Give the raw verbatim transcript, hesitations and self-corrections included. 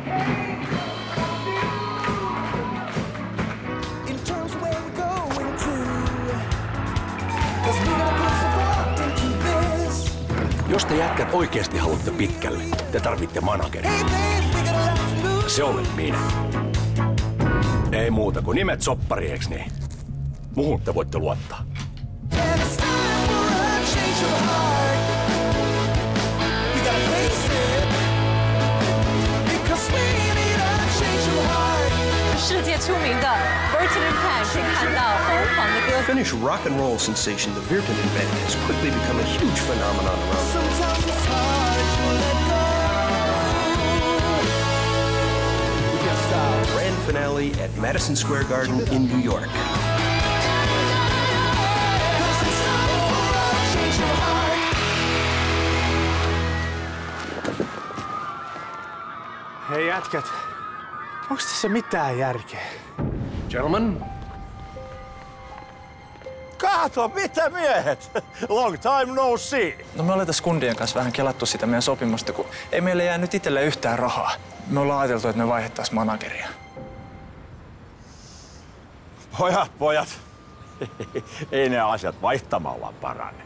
Jos te jätkät oikeasti haluatte pitkälle, te tarvitte managerin. Se olen minä. Ei muuta kuin nimet soppari, eiks niin? Muhun te voitte luottaa. Finnish rock and roll sensation, the Virtanen band, has quickly become a huge phenomenon around the world. Grand finale at Madison Square Garden in New York. Hei jätkät, onks tässä mitään järkeä? Gentlemen. Kato, mitä miehet? Long time no see. No me ollaan tässä kundien kanssa vähän kelattu sitä meidän sopimusta, kun ei meille jää nyt itselle yhtään rahaa. Me ollaan ajateltu, että me vaihdettaisiin manageria. Pojat, pojat. Ei ne asiat vaihtamalla parane.